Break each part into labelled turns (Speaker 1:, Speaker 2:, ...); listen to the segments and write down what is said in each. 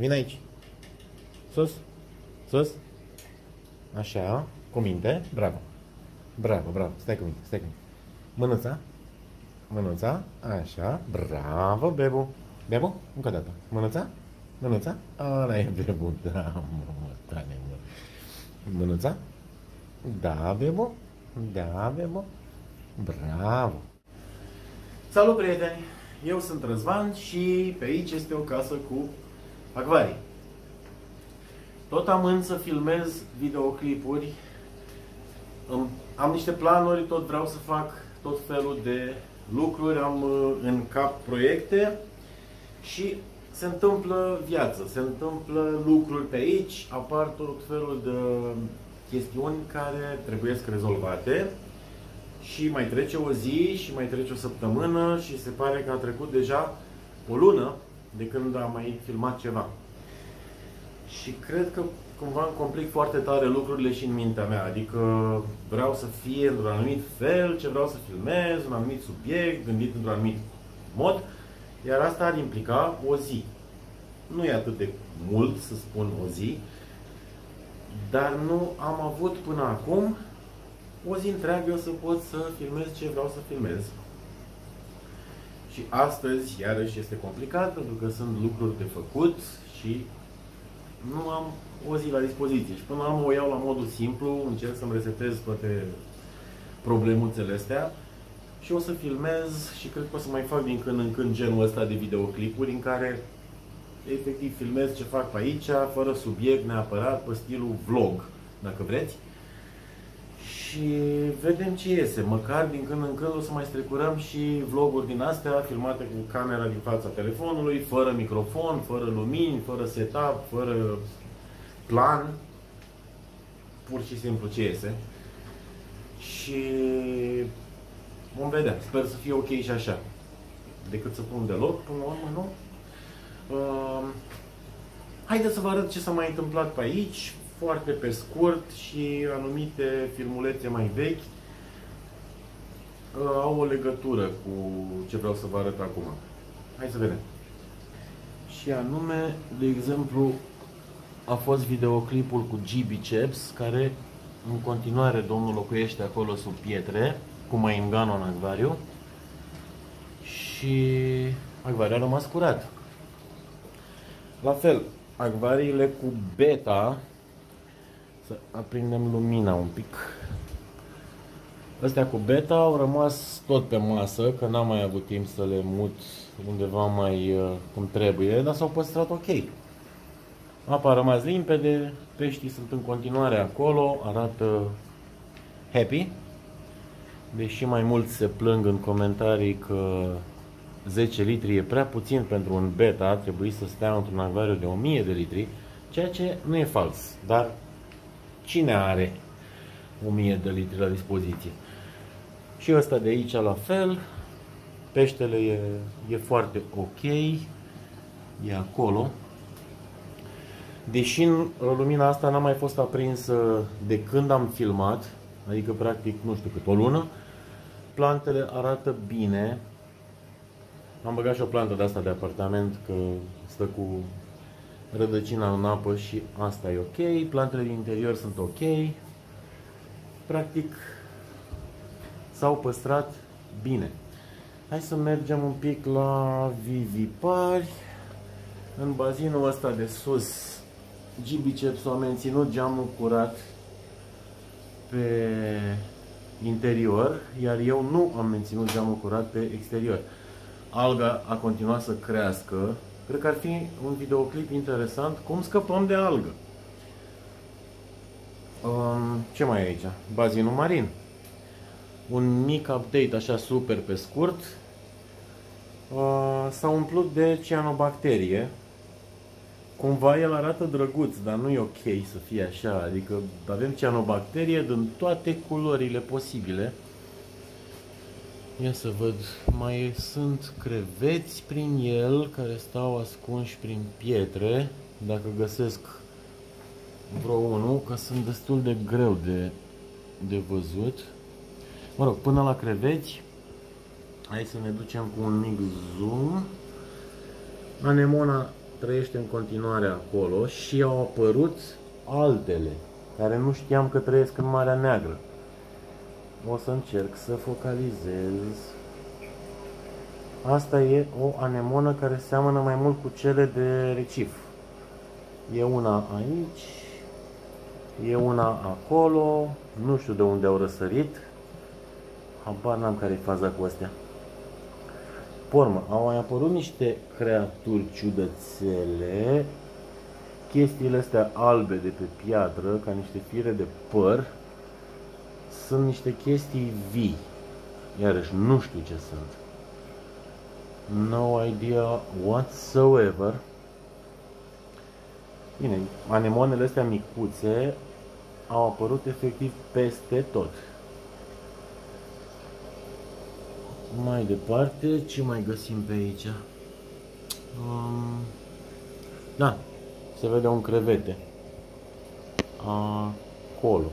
Speaker 1: Vine aici. Sus. Sus. Așa. Cu minte. Bravo. Bravo, bravo. Stai cu minte, stai cu minte. Mânuța. Mânuța. Așa. Bravo, Bebu. Bebu? Încă o dată. Mânuța. Mânuța. Ăla e Bebu. Da, mă, tare, mă. Mânuța. Da, Bebu. Da, Bebu. Bravo. Salut, prieteni! Eu sunt Răzvan și pe aici este o casă cu acvarii. Tot amând să filmez videoclipuri, am niște planuri, tot vreau să fac tot felul de lucruri, am în cap proiecte și se întâmplă viață, se întâmplă lucruri pe aici, apar tot felul de chestiuni care trebuie rezolvate. Și mai trece o zi și mai trece o săptămână și se pare că a trecut deja o lună de când am mai filmat ceva. Și cred că cumva îmi complic foarte tare lucrurile și în mintea mea. Adică vreau să fie într-un anumit fel ce vreau să filmez, un anumit subiect, gândit într-un anumit mod. Iar asta ar implica o zi. Nu e atât de mult să spun o zi, dar nu am avut până acum o zi întreagă să pot să filmez ce vreau să filmez. Și astăzi, iarăși, este complicat, pentru că sunt lucruri de făcut și nu am o zi la dispoziție. Și până la urmă o iau la modul simplu, încerc să-mi resetez toate problemuțele astea și o să filmez și cred că o să mai fac din când în când genul ăsta de videoclipuri în care efectiv filmez ce fac pe aici, fără subiect neapărat, pe stilul vlog, dacă vreți. Și vedem ce iese. Măcar din când în când o să mai strecurăm și vloguri din astea filmate cu camera din fața telefonului, fără microfon, fără lumini, fără setup, fără plan. Pur și simplu ce iese. Și vom vedea. Sper să fie ok și așa. Decât să pun deloc, până la urmă, nu? Haideți să vă arăt ce s-a mai întâmplat pe aici, foarte pe scurt, și anumite filmulețe mai vechi au o legătură cu ce vreau să vă arăt acum. Hai să vedem. Și anume, de exemplu, a fost videoclipul cu G-Biceps, care în continuare domnul locuiește acolo sub pietre, cu Maingano în acvariu, și acvariul a rămas curat. La fel, acvariile cu beta, să aprindem lumina un pic. Astea cu beta au rămas tot pe masă, că n-am mai avut timp să le mut undeva mai cum trebuie, dar s-au păstrat ok. Apa a rămas limpede, peștii sunt în continuare acolo, arată happy. Deși mai mulți se plâng în comentarii că 10 litri e prea puțin pentru un beta, ar trebui să stea într-un acvariu de 1000 de litri, ceea ce nu e fals, dar cine are 1000 de litri la dispoziție? Și ăsta de aici la fel, peștele e foarte ok, e acolo. Deși lumina asta n-a mai fost aprinsă de când am filmat, adică practic nu știu cât, o lună, plantele arată bine. Am băgat și o plantă de asta de apartament, că stă cu rădăcina în apă și asta e ok. Plantele din interior sunt ok. Practic s-au păstrat bine. Hai să mergem un pic la vivipari. În bazinul ăsta de sus, G-Biceps a menținut geamul curat pe interior, iar eu nu am menținut geamul curat pe exterior. Alga a continuat să crească. Cred că ar fi un videoclip interesant cum scăpăm de algă. Ce mai e aici? Bazinul marin. Un mic update așa super pe scurt. S-a umplut de cianobacterie. Cumva el arată drăguț, dar nu e ok să fie așa. Adică avem cianobacterie din toate culorile posibile. Ia să văd, mai sunt creveți prin el care stau ascunși prin pietre. Dacă găsesc vreo unul, că sunt destul de greu de văzut. Mă rog, până la creveți, hai să ne ducem cu un mic zoom. Anemona trăiește în continuare acolo și au apărut altele care nu știam că trăiesc în Marea Neagră. O să încerc să focalizez. Asta e o anemonă care seamănă mai mult cu cele de recif. E una aici, e una acolo, nu știu de unde au răsărit. Habar n-am care e faza cu astea. Pormă, au mai apărut niște creaturi ciudățele. Chestiile astea albe de pe piatră, ca niște fire de păr, sunt niște chestii vii. Iarăși, nu știu ce sunt. No idea whatsoever. Bine, anemonele astea micuțe au apărut efectiv peste tot. Mai departe, ce mai găsim pe aici? Da, se vede un crevete. Acolo.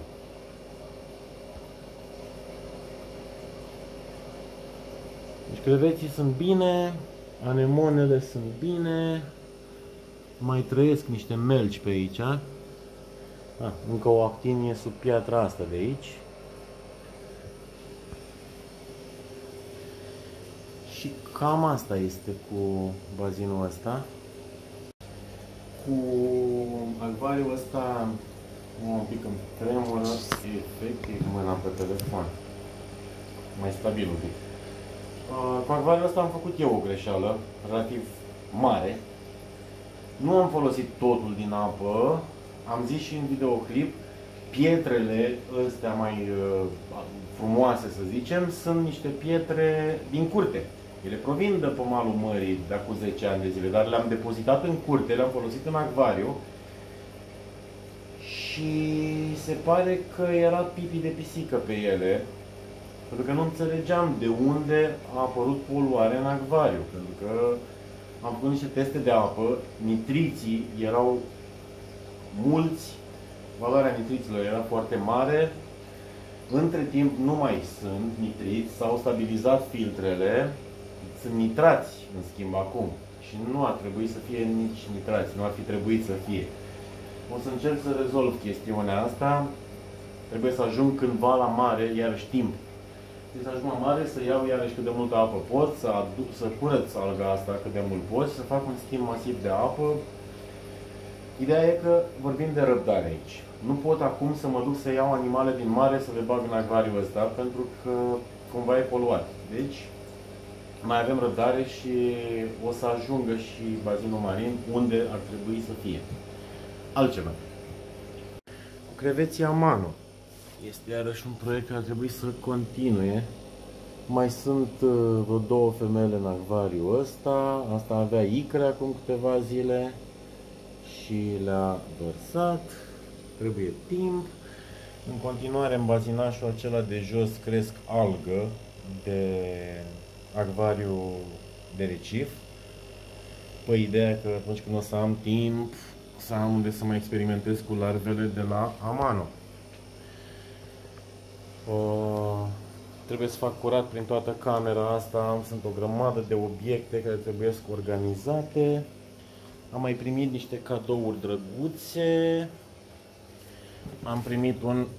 Speaker 1: Deci creveții sunt bine, anemonele sunt bine, mai trăiesc niște melci pe aici. Încă o actinie sub piatra asta de aici. Și cam asta este cu bazinul ăsta. Cu acvariul ăsta, un pic îmi tremură efectiv mâna pe telefon. Mai stabil un pic. Cu acvariul ăsta am făcut eu o greșeală relativ mare. Nu am folosit totul din apă. Am zis și în videoclip, pietrele astea mai frumoase, să zicem, sunt niște pietre din curte. Ele provin de pe malul mării de acum 10 ani de zile, dar le-am depozitat în curte, le-am folosit în acvariu și se pare că era pipi de pisică pe ele, pentru că nu înțelegeam de unde a apărut poluare în acvariu, pentru că am făcut niște teste de apă, nitriții erau mulți, valoarea nitriților era foarte mare. Între timp nu mai sunt nitriți, s-au stabilizat filtrele, sunt nitrați în schimb acum și nu ar trebui să fie nici nitrați, nu ar fi trebuit să fie. O să încerc să rezolv chestiunea asta, trebuie să ajung cândva la mare, iarăși timp. Trebuie să ajung la mare, să iau iarăși cât de multă apă pot, să curăț alga asta cât de mult pot, să fac un schimb masiv de apă. Ideea e că vorbim de răbdare aici. Nu pot acum să mă duc să iau animale din mare să le bag în acvariul ăsta, pentru că cumva e poluat. Deci, mai avem răbdare și o să ajungă și bazinul marin unde ar trebui să fie. Altceva. Creveții Amano. Este iarăși un proiect care ar trebui să continue. Mai sunt vreo 2 femele în acvariul ăsta. Asta avea icre acum câteva zile și le-a vărsat. Trebuie timp. În continuare, în bazinașul acela de jos cresc algă de acvariu de recif. Păi ideea că atunci când o să am timp, să am unde să mai experimentez cu larvele de la Amano. Trebuie să fac curat prin toată camera asta. Sunt o grămadă de obiecte care trebuie organizate. Am mai primit niște cadouri drăguțe. Am primit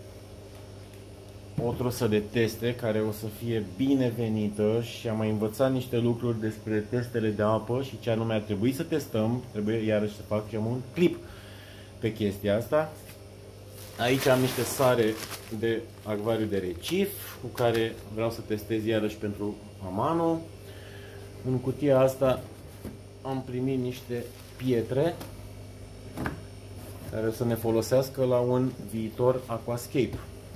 Speaker 1: o trusă de teste care o să fie binevenită și am mai învățat niște lucruri despre testele de apă și ce anume ar trebui să testăm. Trebuie iarăși să facem un clip pe chestia asta. Aici am niște sare de acvariu de recif cu care vreau să testez iarăși pentru Amano. În cutia asta am primit niște pietre care o să ne folosească la un viitor aquascape.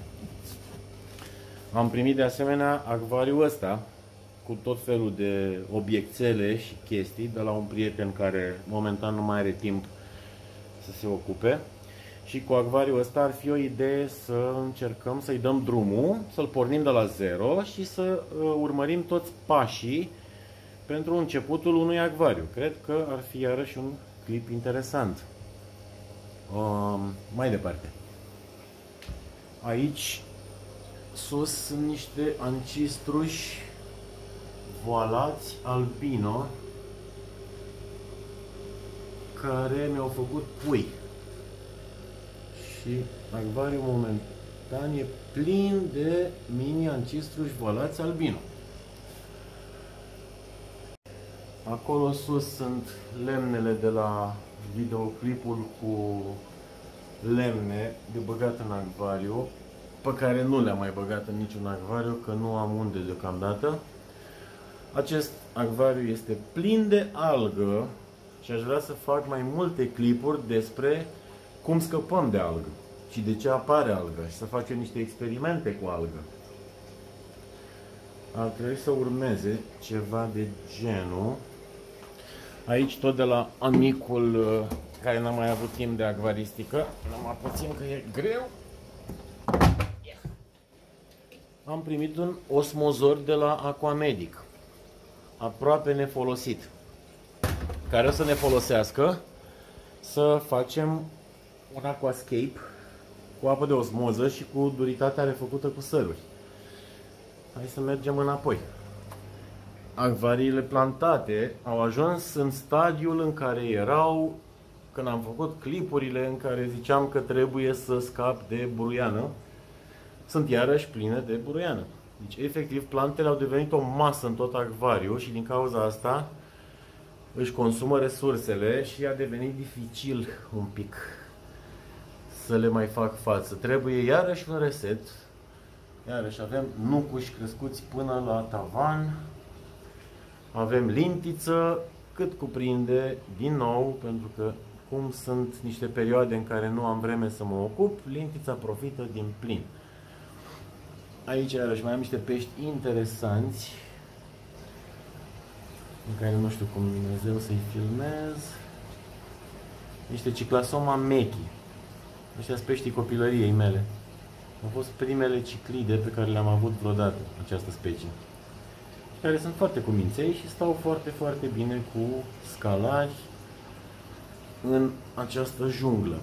Speaker 1: Am primit de asemenea acvariul ăsta cu tot felul de obiectele și chestii de la un prieten care momentan nu mai are timp să se ocupe. Și cu acvariul ăsta ar fi o idee să încercăm să-i dăm drumul, să-l pornim de la zero și să urmărim toți pașii pentru începutul unui acvariu. Cred că ar fi iarăși un clip interesant. Mai departe. Aici sus sunt niște ancistruși voalați albino. care mi-au făcut pui. Și acvariul momentan e plin de mini ancistruși valați albino. Acolo sus sunt lemnele de la videoclipul cu lemne de băgat în acvariu, pe care nu le-am mai băgat în niciun acvariu, că nu am unde deocamdată. Acest acvariu este plin de algă și aș vrea să fac mai multe clipuri despre cum scăpăm de algă și de ce apare algă și să facem niște experimente cu algă. Ar trebui să urmeze ceva de genul. Aici tot de la amicul care n-a mai avut timp de acvaristică, numai puțin că e greu. Am primit un osmozor de la Aquamedic, aproape nefolosit, care o să ne folosească să facem un aquascape cu apă de osmoză și cu duritatea refăcută cu săruri. Hai să mergem înapoi. Acvariile plantate au ajuns în stadiul în care erau când am făcut clipurile în care ziceam că trebuie să scap de buruiană. Sunt iarăși pline de buruiană. Deci, efectiv, plantele au devenit o masă în tot acvariu și din cauza asta își consumă resursele și a devenit dificil un pic să le mai fac față. Trebuie iarăși un reset. Iarăși avem nucuși crescuți până la tavan. Avem lintiță cât cuprinde, din nou, pentru că cum sunt niște perioade în care nu am vreme să mă ocup, lintița profită din plin. Aici iarăși mai am niște pești interesanți, în care nu știu cum Dumnezeu să-i filmez. Niște Cyclasoma mechi. Ăștia sunt peștii copilăriei mele. Au fost primele ciclide pe care le-am avut vreodată, această specie. Care sunt foarte cuminței și stau foarte, foarte bine cu scalari în această junglă.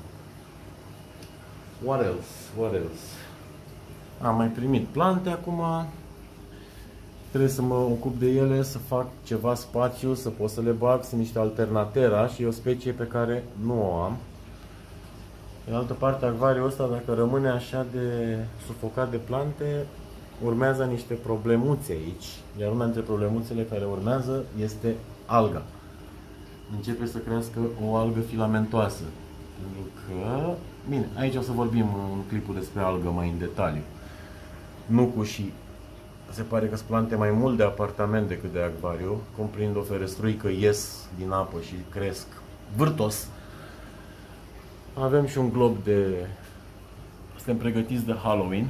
Speaker 1: What else? What else? Am mai primit plante acum. Trebuie să mă ocup de ele, să fac ceva spațiu, să pot să le bag. Sunt niște alternatera și e o specie pe care nu o am. Pe de altă parte, acvariul ăsta, dacă rămâne așa de sufocat de plante, urmează niște problemuțe aici. Iar una dintre problemuțele care urmează este alga. Începe să crească o algă filamentoasă. Pentru că... Bine, aici o să vorbim în clipul despre algă mai în detaliu. Nucușii se pare că sunt plante mai mult de apartament decât de acvariu. Cum prind o ferestruică, ies din apă și cresc vârtos. Avem și un glob de... Suntem pregătiți de Halloween.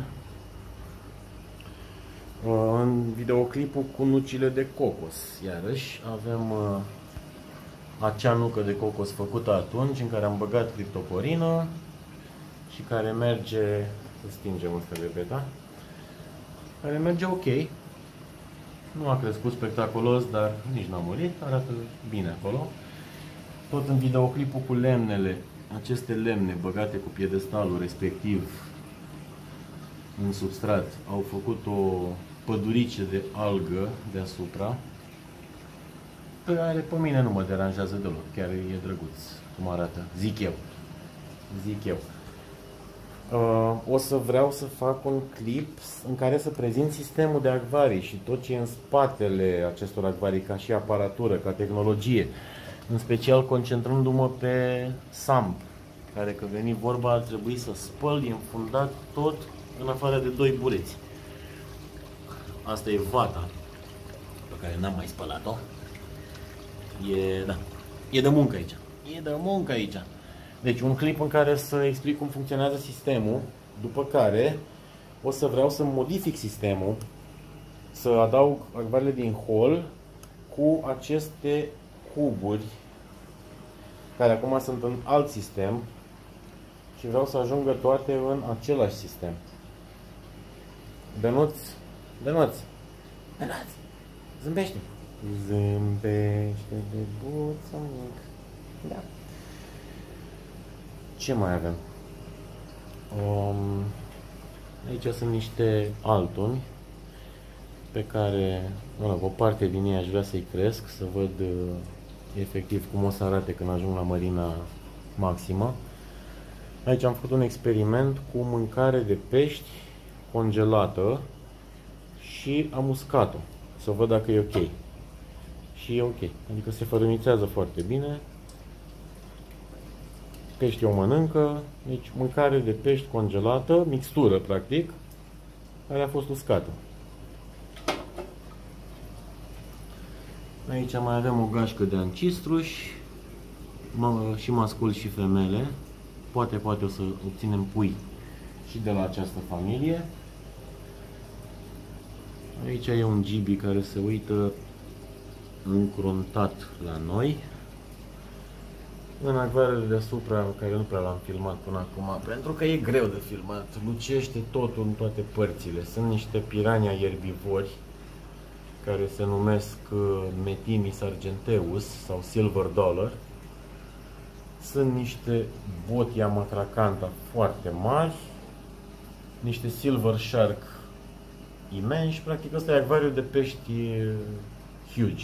Speaker 1: În videoclipul cu nucile de cocos, iarăși, avem acea nucă de cocos făcută atunci, în care am băgat criptocorină și care merge, să stingem ăsta de beta, care merge ok. Nu a crescut spectaculos, dar nici n-a murit, arată bine acolo. Tot în videoclipul cu lemnele, aceste lemne băgate cu piedestalul respectiv în substrat, au făcut o pădurice de algă deasupra, pe care pe mine nu mă deranjează deloc, chiar e drăguț cum arată, zic eu. O să vreau să fac un clip în care să prezint sistemul de acvarii și tot ce e în spatele acestor acvarii, ca și aparatură, ca tehnologie, în special concentrându-mă pe SAMP, care, că veni vorba, ar trebui să spăl, e înfundat tot în afară de 2 bureți. Asta e vata pe care n-am mai spălat-o. E de muncă aici. E de muncă aici. Deci un clip în care să explic cum funcționează sistemul, după care o să vreau să modific sistemul, să adaug acvarele din hol cu aceste cuburi care acum sunt în alt sistem și vreau să ajungă toate în același sistem. Dănuț, zâmbește. Zâmbește de buțănic. Da. Ce mai avem? Aici sunt niște altuni pe care, o parte din ei aș vrea să-i cresc, să văd efectiv cum o să arate când ajung la mărina maximă. Aici am făcut un experiment cu mâncare de pești congelată și am uscat-o, să văd dacă e ok. Și e ok, adică se fărâmițează foarte bine. Peștii o mănâncă, deci mâncare de pești congelată, mixtură practic, care a fost uscată. Aici mai avem o gașcă de ancistruși, și masculi și femele. Poate o să obținem pui și de la această familie. Aici e un gibi care se uită încruntat la noi. În acvarele deasupra, care nu prea l-am filmat până acum, pentru că e greu de filmat, lucește totul în toate părțile. Sunt niște pirania ierbivori care se numesc Metimis argenteus sau Silver Dollar. Sunt niște Botia matracanta foarte mari, niște Silver Shark imensi, practic ăsta e acvariul de pești huge.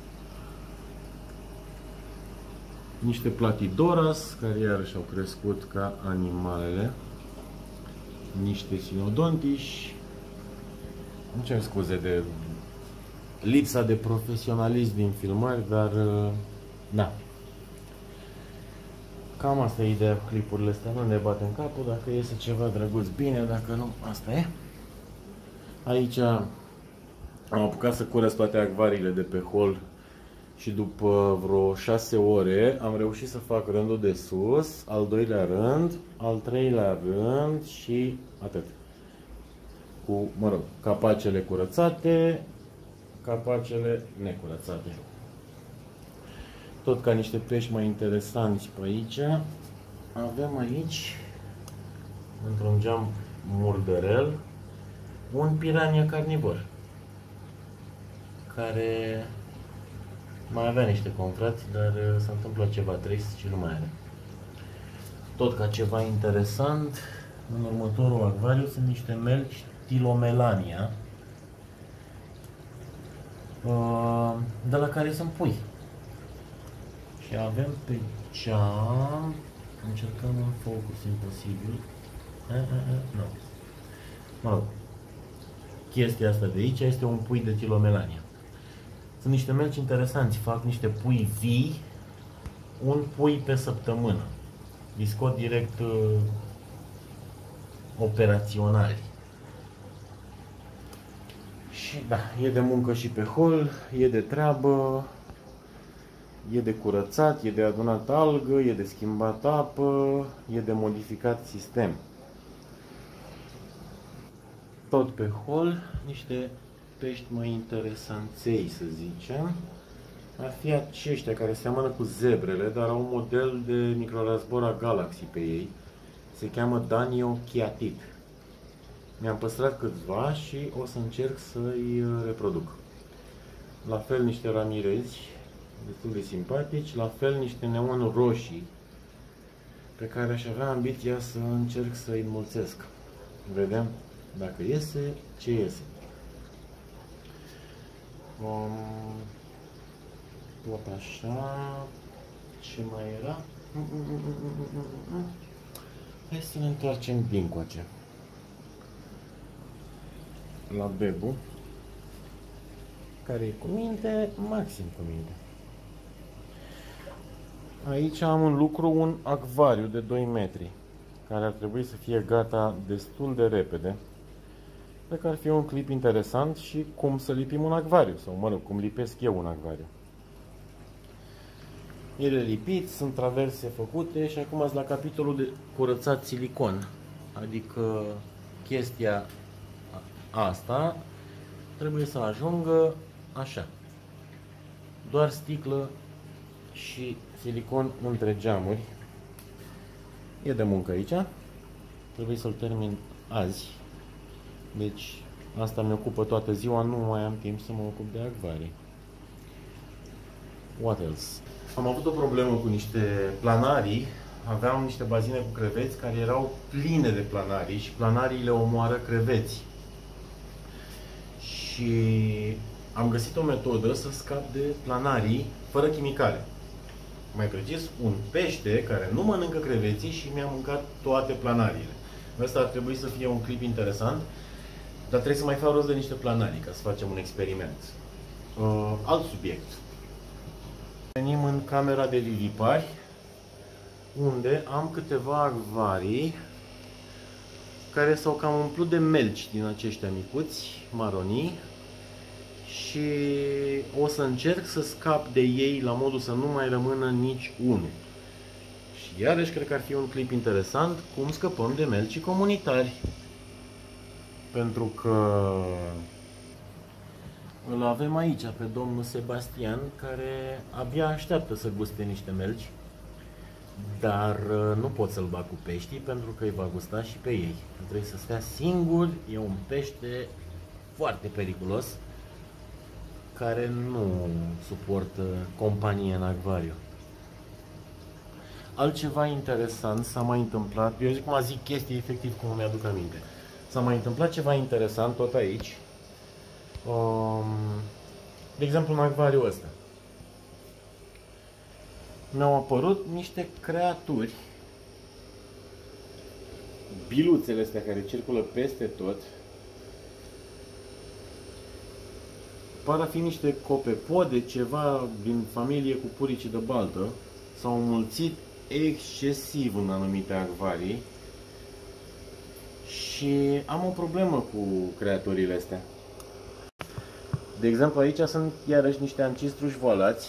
Speaker 1: Niște Platidoras, care iarăși au crescut ca animalele, niște Sinodontiși. Îmi cer scuze de lipsa de profesionalism din filmări, dar da. Cam asta e ideea cu clipurile astea, nu ne batem capul, dacă iese ceva drăguț bine, dacă nu, asta e. Aici am apucat să curăț toate acvariile de pe hol și după vreo 6 ore am reușit să fac rândul de sus, al doilea rând, al treilea rând și atât. Cu, mă rog, capacele curățate, capacele necurățate. Tot ca niște pești mai interesanți pe aici, avem aici, într-un geam murdărel, un pirania carnivor, care mai avea niște confrați, dar s-a întâmplat ceva trist și nu mai are. Tot ca ceva interesant, în următorul acvariu sunt niște melci Tilomelania, de la care sunt pui. Și avem pe geam, încercăm un focus imposibil. Nu. Mă rog, chestia asta de aici este un pui de Tilomelania. Sunt niște melci interesanți, fac niște pui vii, un pui pe săptămână. Îi scot direct operaționali. Și da, e de muncă și pe hol, e de treabă, e de curățat, e de adunat algă, e de schimbat apă, e de modificat sistem. Tot pe hol, niște pești mai interesanței, să zicem. Ar fi aceștia care seamănă cu zebrele, dar au un model de Microrasbora galaxy pe ei. Se cheamă Daniochiatid. Mi-am păstrat câțiva și o să încerc să-i reproduc. La fel niște ramirezi, destul de simpatici, la fel niște neon roșii, pe care aș avea ambiția să încerc să-i înmulțesc. Vedem dacă iese, ce iese. Tot așa, ce mai era? Hai să ne întoarcem dincoace la Bebu, care e cu minte, maxim cu minte. Aici am în lucru un acvariu de 2 metri, care ar trebui să fie gata destul de repede. Cred că ar fi un clip interesant și cum să lipim un acvariu, sau mă rog, cum lipesc eu un acvariu. El e lipit, sunt traverse făcute și acum sunt la capitolul de curățat silicon. Adică chestia asta trebuie să ajungă așa. Doar sticlă și silicon între geamuri. E de muncă aici. Trebuie să-l termin azi. Deci asta mi ocupă toată ziua, nu mai am timp să mă ocup de acvarii. What else? Am avut o problemă cu niște planarii. Aveam niște bazine cu creveți care erau pline de planarii și planariile omoară creveți. Și am găsit o metodă să scap de planarii fără chimicale. Mai precis, un pește care nu mănâncă creveții și mi-a mâncat toate planariile. Ăsta ar trebui să fie un clip interesant, dar trebuie să mai fac rost de niște planarii ca să facem un experiment. Alt subiect. Venim în camera de vivipari, unde am câteva acvarii care s-au cam umplut de melci din aceștia micuți, maronii, și o să încerc să scap de ei la modul să nu mai rămână nici unul. Și iarăși cred că ar fi un clip interesant cum scăpăm de melcii comunitari. Pentru că îl avem aici pe domnul Sebastian, care abia așteaptă să guste niște melci. Dar nu pot să-l bag cu peștii pentru că îi va gusta și pe ei. Trebuie să stea singur, e un pește foarte periculos care nu suportă companie în acvariu. Altceva interesant s-a mai întâmplat, eu zic cum zic chestii efectiv cum mi-aduc aminte. S-a mai întâmplat ceva interesant tot aici. De exemplu în acvariul ăsta mi-au apărut niște creaturi, biluțele astea care circulă peste tot. Par a fi niște copepode, ceva din familie cu purici de baltă. S-au înmulțit excesiv în anumite acvarii și am o problemă cu creaturile astea. De exemplu, aici sunt iarăși niște ancistruși volați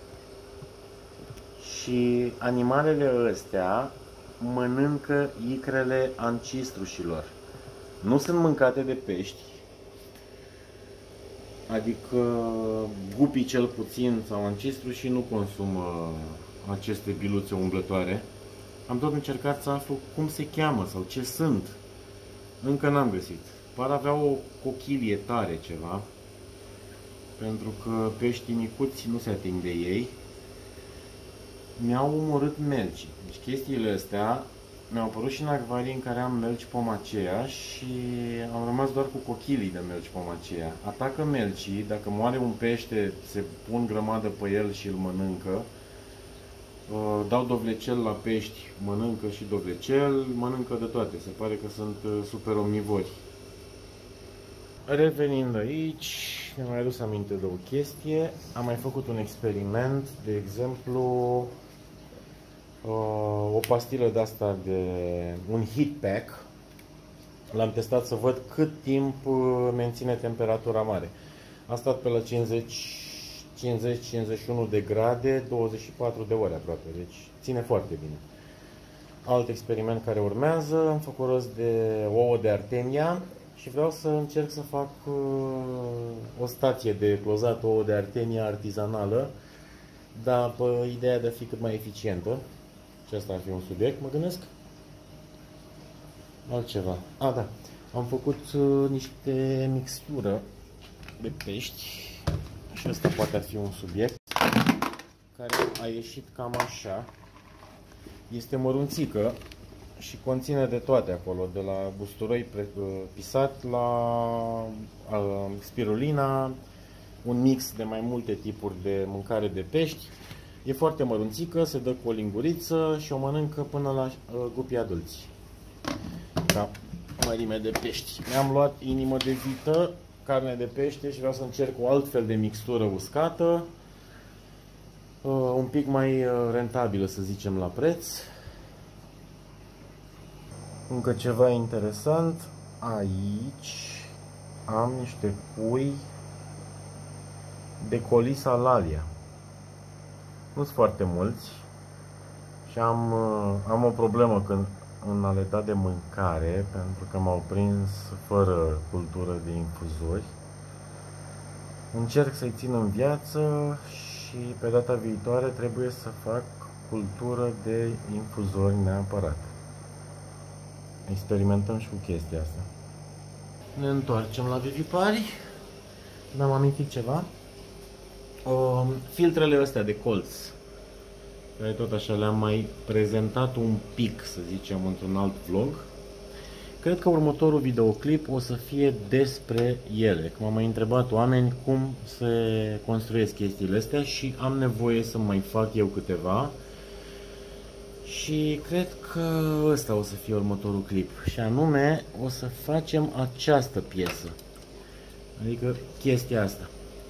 Speaker 1: și animalele astea mănâncă icrele ancistrușilor. Nu sunt mâncate de pești, adică gupii cel puțin sau ancistrușii nu consumă aceste biluțe umblătoare. Am tot încercat să aflu cum se cheamă sau ce sunt. Încă n-am găsit. Par avea o cochilie tare ceva, pentru că peștii micuți nu se ating de ei. Mi-au omorât melcii. Deci chestiile astea mi-au apărut și în acvarii în care am melci pomacea și am rămas doar cu cochilii de melci pomacea. Atacă melcii, dacă moare un pește, se pun grămadă pe el și îl mănâncă. Dau dovlecel la pești, mănâncă și dovlecel, mănâncă de toate. Se pare că sunt super omnivori. Revenind aici, mi-am mai adus aminte de o chestie. Am mai făcut un experiment, de exemplu, o pastilă de asta, de un heat pack. L-am testat să văd cât timp menține temperatura mare. A stat pe la 50-51 de grade, 24 de ore aproape, deci ține foarte bine. Alt experiment care urmează, am făcut rost de ouă de artemia și vreau să încerc să fac o stație de clozat ouă de artemia artizanală, dar pe ideea de a fi cât mai eficientă. Și asta ar fi un subiect, mă gândesc. Altceva. Da. Am făcut niște mixtură de pești și asta poate fi un subiect care a ieșit cam așa. Este mărunțică și conține de toate acolo, de la busturoi pisat la spirulina, un mix de mai multe tipuri de mâncare de pești. E foarte mărunțică, se dă cu o linguriță și o mănâncă până la gupii adulți. Da, mărime de pești. Mi-am luat inimă de vită, carne de pește și vreau să încerc o altfel de mixtură uscată, un pic mai rentabilă, să zicem, la preț. Încă ceva interesant, aici am niște pui de Colisa lalia. Nu sunt foarte mulți și am o problemă când în a le da de mâncare, pentru că m-au prins fără cultură de infuzori. Încerc să-i țin în viață și pe data viitoare trebuie să fac cultură de infuzori neapărat. Experimentăm și cu chestia asta. Ne întoarcem la vivipari. Mi-am amintit ceva. Filtrele astea de colț, care tot așa le-am mai prezentat un pic, să zicem, într-un alt vlog. cred că următorul videoclip o să fie despre ele. M-am mai întrebat oameni cum se construiesc chestiile astea și am nevoie să mai fac eu câteva. Și cred că ăsta o să fie următorul clip. Și anume, o să facem această piesă. Adică chestia asta.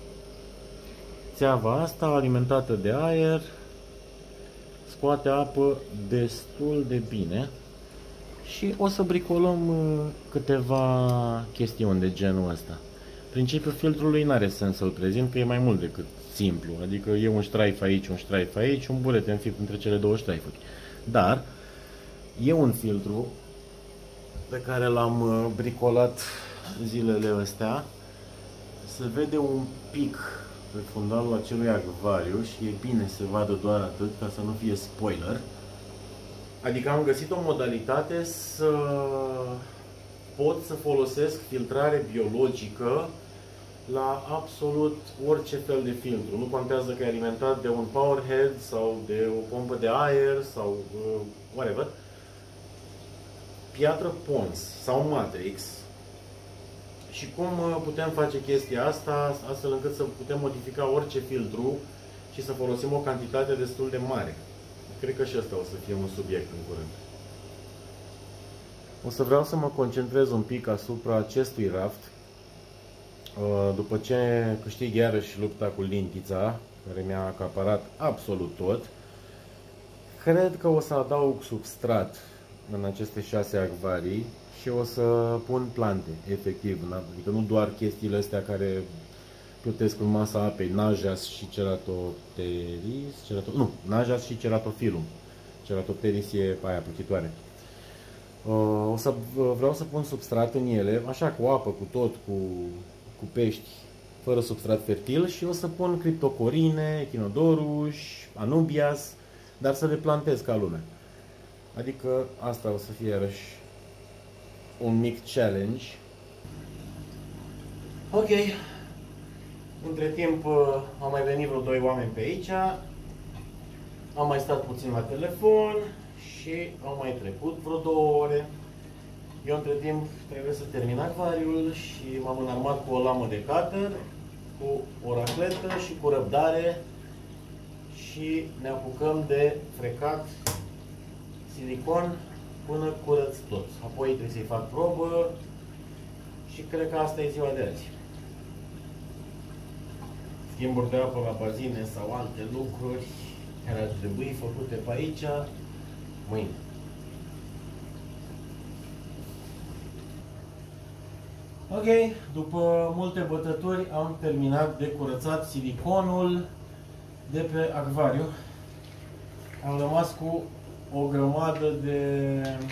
Speaker 1: Țeava asta, alimentată de aer, scoate apă destul de bine. Și o să bricolăm câteva chestiuni de genul ăsta. Principiul filtrului nu are sens să-l prezint, că e mai mult decât simplu. Adică e un ștraif aici, un ștraif aici, un burete înfipt între cele două ștraifuri. Dar e un filtru pe care l-am bricolat zilele astea. Se vede un pic pe fundalul acelui acvariu și e bine să vadă doar atât, ca să nu fie spoiler. Adică am găsit o modalitate să pot să folosesc filtrare biologică la absolut orice fel de filtru. Nu contează că e alimentat de un powerhead sau de o pompă de aer sau whatever. Piatră Pons sau Matrix. Și cum putem face chestia asta astfel încât să putem modifica orice filtru și să folosim o cantitate destul de mare. Cred că și ăsta o să fie un subiect în curând. O să vreau să mă concentrez un pic asupra acestui raft. După ce câștig iarăși lupta cu lintița, care mi-a acaparat absolut tot, cred că o să adaug substrat în aceste 6 acvarii și o să pun plante, efectiv. Adică nu doar chestiile astea care plutesc în masa apei, Najas și Ceratopteris, Najas și Ceratophyllum. Ceratopteris e aia plutitoare. Vreau să pun substrat în ele, așa cu apă, cu tot, cu pești, fără substrat fertil, și o să pun criptocorine, echinodorus, anubias, dar să le plantez ca lumea. Adică asta o să fie iarăși un mic challenge. Ok. Între timp au mai venit vreo 2 oameni pe aici. Am mai stat puțin la telefon și au mai trecut vreo 2 ore. Eu între timp trebuie să termin acvariul și m-am înarmat cu o lamă de cutter, cu o racletă și cu răbdare și ne apucăm de frecat silicon până curăț tot. Apoi trebuie să-i fac probă și cred că asta e ziua de azi. Schimburi de apă la bazine sau alte lucruri care ar trebui făcute pe aici mâine. Ok, după multe bătături am terminat de curățat siliconul de pe acvariu. Am rămas cu o grămadă de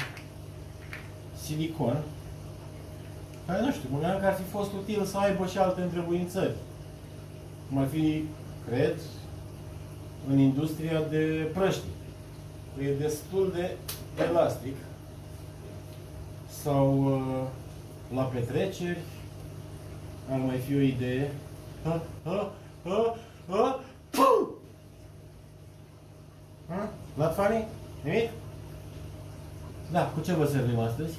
Speaker 1: silicon care, nu știu, mă gândeam că ar fi fost util să aibă și alte întrebuințări. Cum ar fi, cred, în industria de prăști. E destul de elastic. Sau la petreceri ar mai fi o idee. Not funny? Nimic? Da, cu ce vă servim astăzi?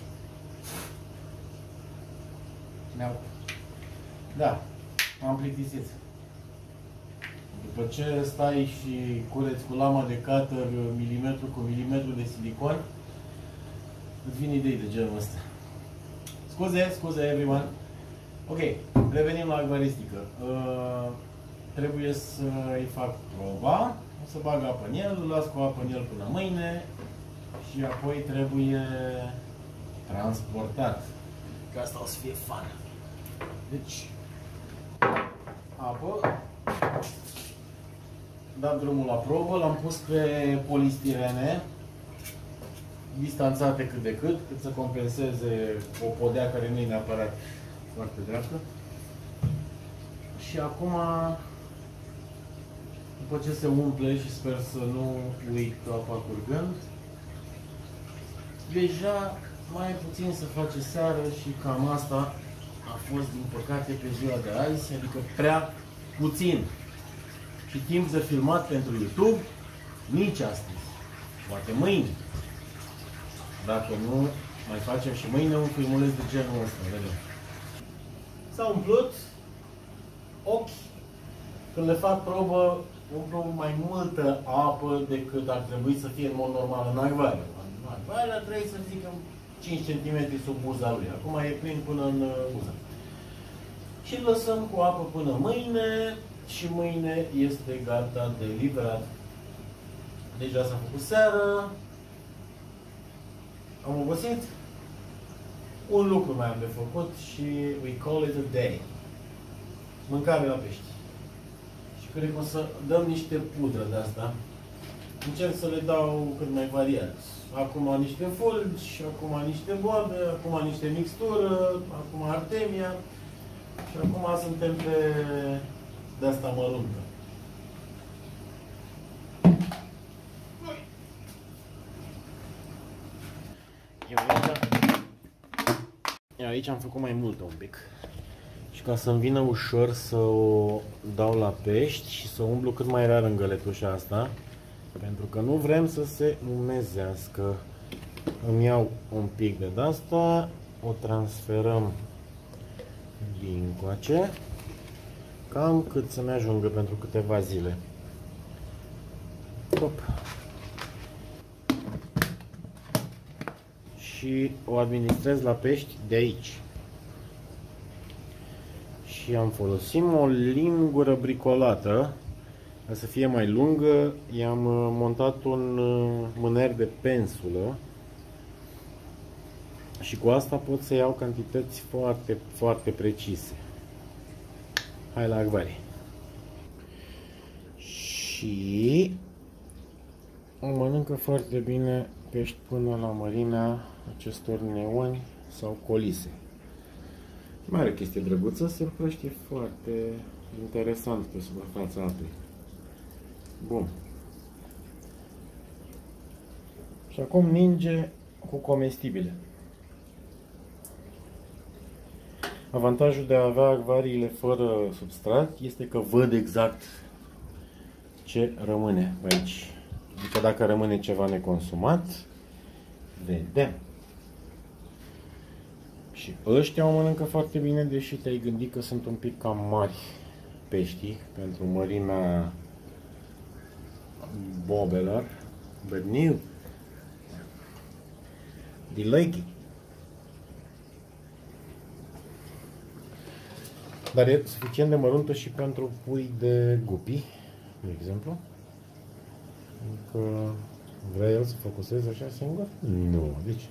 Speaker 1: Da, m-am plictisit. După ce stai și cureți cu lama de cutter milimetru cu milimetru de silicon, îți vin idei de genul ăsta. Scuze everyone. Ok, revenim la acvaristică. Trebuie să-i fac proba. O să bag apă în el, îl las cu apă în el până mâine și apoi trebuie transportat. Că asta o să fie fun. Deci, apă. Dat drumul la probă, l-am pus pe polistirene distanțate cât de cât să compenseze o podea care nu e neapărat foarte dreaptă. Și acum, după ce se umple și sper să nu uit apa curgând, deja mai puțin să face seară și cam asta a fost, din păcate, pe ziua de azi, adică prea puțin. Și timp de filmat pentru YouTube, nici astăzi. Poate mâine. Dacă nu Mai facem și mâine un filmuleț de genul ăsta, vedem. S-a umplut ochi. Când le fac probă, umplu mai multă apă decât ar trebui să fie în mod normal în acvariu. În acvariu trebuie să zic 5 cm sub buza lui. Acum e plin până în buza. Și îl lăsăm cu apă până mâine și mâine este gata de livrat. Deja s-a făcut seară. Am obosit. Un lucru mai am de făcut și we call it a day. Mâncare la pești. Și cred că o să dăm niște pudră de asta. Încerc să le dau cât mai variat. Acum niște fulgi, acum niște boabe, acum niște mixtură, acum artemia. Și acum suntem pe de asta măruntă. Eu aici am făcut mai mult un pic. Și ca să-mi vină ușor să o dau la pești și să umblu cât mai rar în găletușa asta. Pentru că nu vrem să se umezească. Îmi iau un pic de asta, o transferăm dincoace, cam cât să-mi ajungă pentru câteva zile. Hop. Și o administrez la pești de aici. Și am folosit o lingură bricolată, ca să fie mai lungă. I-am montat un mâner de pensulă și cu asta pot să iau cantități foarte, foarte precise. Hai la acvarii. Și mănâncă foarte bine pești până la mărimea acestor neoni sau colise. Mai are o chestie drăguță, se împrăștie foarte interesant pe suprafața apei. Bun. Și acum ninge cu comestibile. Avantajul de a avea acvariile fără substrat este că văd exact ce rămâne aici. Adică dacă rămâne ceva neconsumat, vedem. Și ăștia o mănâncă foarte bine, deși te-ai gândit că sunt un pic cam mari peștii pentru mărimea bobelor. But new. They like it. Dar e suficient de măruntă și pentru pui de gupi, de exemplu. Adică vrea el să focuseze așa singur? Nu. Deci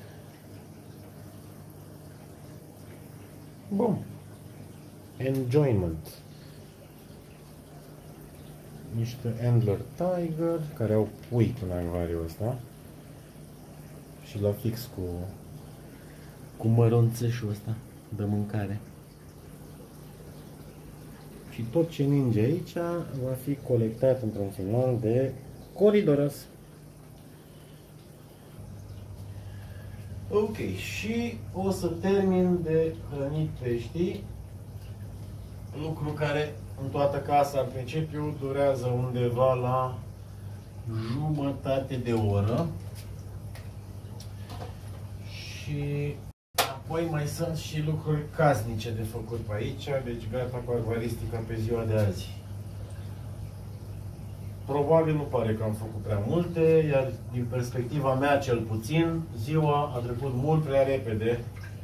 Speaker 1: bun. Enjoyment. Niște Endler Tiger care au pui în acvariul ăsta. Și la fix cu măronțeșul ăsta de mâncare. Și tot ce ninge aici va fi colectat într-un final de Corydoras. Ok, și o să termin de hrănit peștii, lucru care în toată casa în principiu durează undeva la jumătate de oră. Și apoi mai sunt și lucruri casnice de făcut pe aici, deci gata cu acvaristica pe ziua de azi. Probabil nu pare că am făcut prea multe, iar din perspectiva mea cel puțin, ziua a trecut mult prea repede.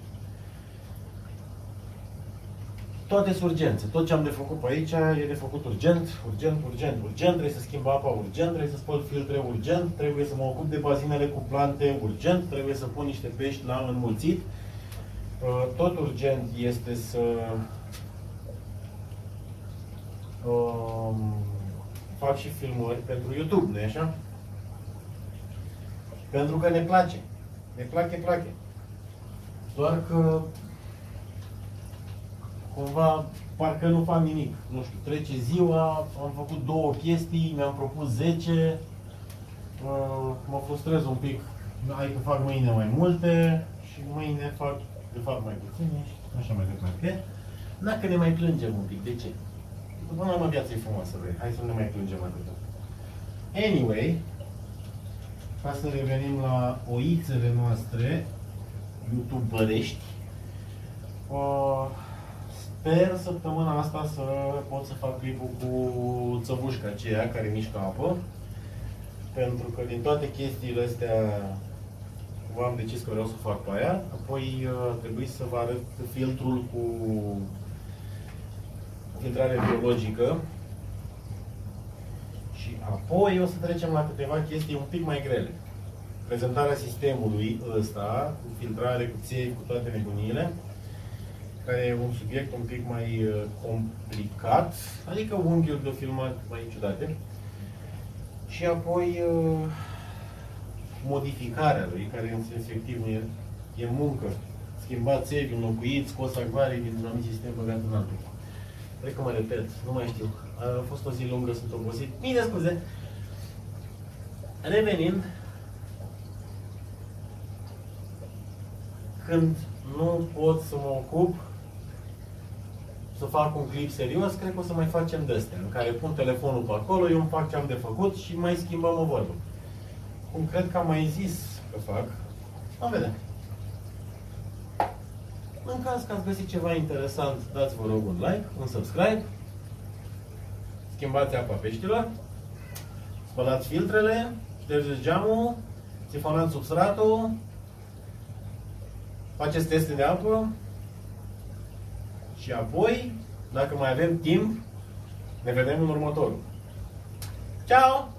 Speaker 1: Toate sunt urgențe. Tot ce am de făcut pe aici e de făcut urgent, urgent, urgent, urgent. Trebuie să schimb apa urgent, trebuie să spăl filtre urgent, trebuie să mă ocup de bazinele cu plante urgent, trebuie să pun niște pești la înmulțit. Tot urgent este să fac și filmări pentru YouTube, nu-i așa? Pentru că ne place. Ne place. Doar că cumva parcă nu fac nimic. Nu știu, trece ziua, am făcut 2 chestii, mi-am propus 10. Mă frustrez un pic. Hai că fac mâine mai multe și mâine fac de fapt mai puține și așa mai departe. Dacă ne mai plângem un pic, de ce? Până la urmă viața e frumoasă, vrei. Hai să ne mai plângem atâta. Anyway, ca să revenim la oițele noastre, youtuberești. Sper săptămâna asta să pot să fac clipul cu țăvușca aceea care mișcă apă. Pentru că din toate chestiile astea am decis că vreau să fac pe aia. Apoi trebuie să vă arăt filtrul cu filtrare biologică. Și apoi o să trecem la câteva chestii un pic mai grele. Prezentarea sistemului ăsta, cu filtrare, cu țevi, cu toate nebuniile, care e un subiect un pic mai complicat, adică unghiuri de filmat mai ciudate. Și apoi modificarea lui, care efectiv e muncă. Schimbat țevi, înlocuit, scos acvarii dintr-un anumit sistem băgat în altul. Cred că mă repet, nu mai știu. A fost o zi lungă, sunt obosit. Bine, scuze! Revenind, când nu pot să mă ocup să fac un clip serios, cred că o să mai facem de-astea, în care pun telefonul pe acolo, eu îmi fac ce am de făcut și mai schimbăm o vorbă. Cum cred că am mai zis că fac, vom vedea. În caz că ați găsit ceva interesant, dați vă rog un like, un subscribe, schimbați apa peștilor, spălați filtrele, ștergeți geamul, sifonați substratul, faceți teste de apă și apoi, dacă mai avem timp, ne vedem în următorul. Ciao!